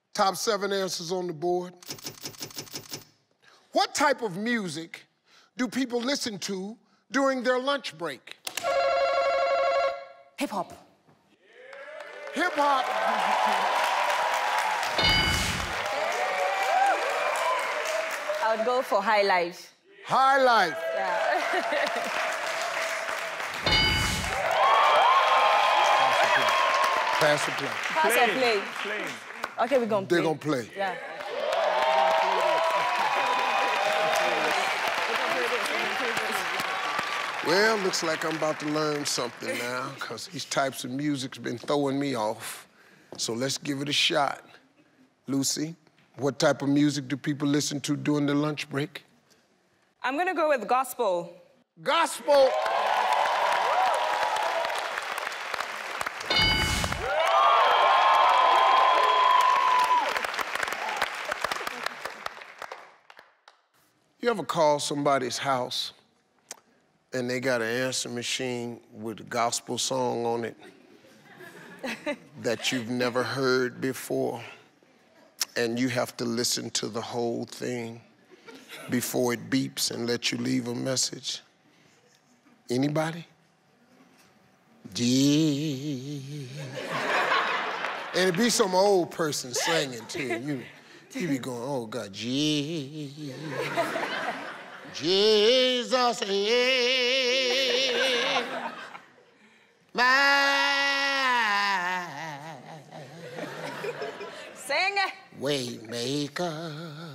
Top 7 answers on the board. What type of music do people listen to during their lunch break? Hip-hop. Hip-hop. I would go for High Life. High Life. Yeah. Pass or play? Pass or play? Play. Okay, we're gonna play. They're gonna play. Yeah. Well, looks like I'm about to learn something now, because these types of music's been throwing me off. So let's give it a shot. Lucy, what type of music do people listen to during their lunch break? I'm gonna go with gospel. Gospel. You ever call somebody's house and they got an answer machine with a gospel song on it that you've never heard before, and you have to listen to the whole thing before it beeps and lets you leave a message? Anybody? Yeah. And it be some old person singing to you. You be going, oh God, yeah. Jesus, yeah. My Sing it. way maker.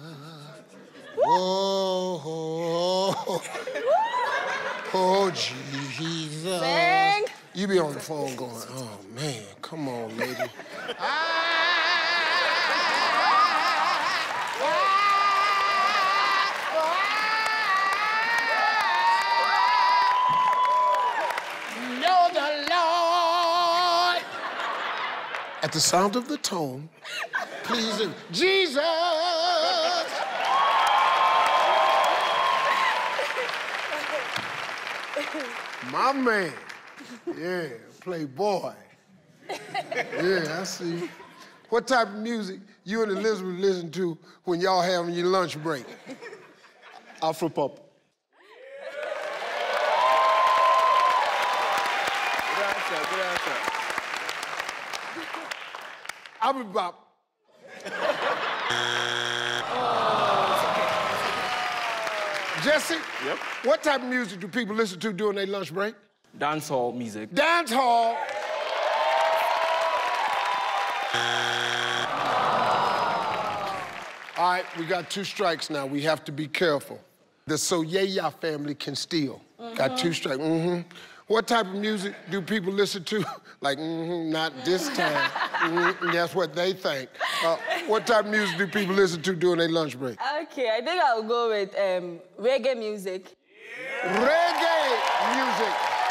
Oh, oh, Jesus. Sing. You be on the phone going, oh man, come on, lady. Know the Lord. At the sound of the tone, please, Jesus. My man. Yeah, playboy. Yeah, I see. What type of music you and Elizabeth listen to when y'all having your lunch break? Afropop. Good answer. Afropop. Jesse? Yep. What type of music do people listen to during their lunch break? Dancehall music. Dance hall. All right, we got 2 strikes now. We have to be careful. The Soyeya family can steal. Got 2 strikes. What type of music do people listen to? Like, not this time. That's what they think. What type of music do people listen to during their lunch break? Okay, I think I'll go with reggae music. Reggae music.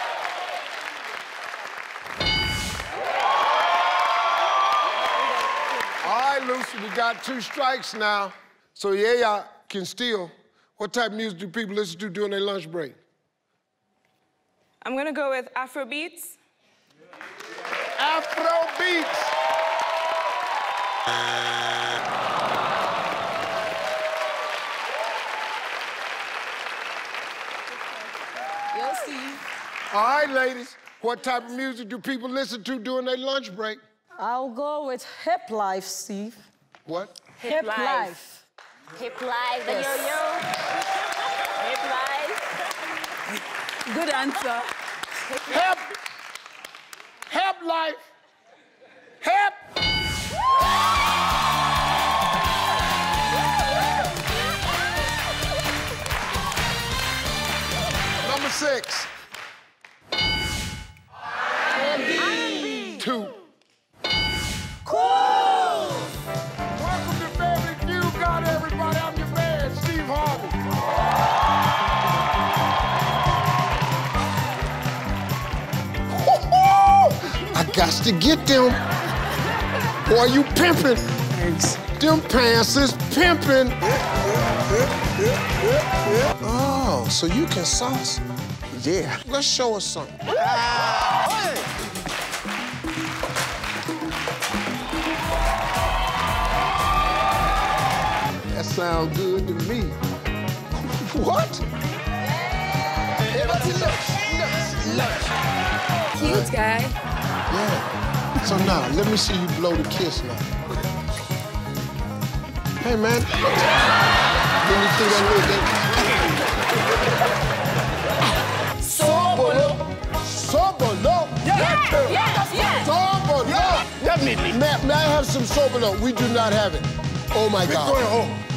All right, Lucy, we got 2 strikes now. So yeah, can steal. What type of music do people listen to during their lunch break? I'm gonna go with Afro beats. Afro beats. You'll see. All right, ladies, what type of music do people listen to during their lunch break? I'll go with Hip Life, Steve. What? Hip Life. Hip life, the Yes. yo-yo. Hip life. Good answer. Help life. Help. Number 6. R&B. 2. Cool. Welcome to Family Feud. God, everybody, I'm your man, Steve Harvey. I got to get them. Boy, you pimping. Thanks. Them pants is pimping. Oh, so you can sauce? Yeah. Let's show us something. sound good to me. What? Everybody looks. Cute guy. Yeah. So now, let me see you blow the kiss now. Hey, man. Let me through that little Sobolo. Sobolo? Yes. Sobolo. Definitely. May I have some Sobolo? We do not have it. Oh, my God. Going home.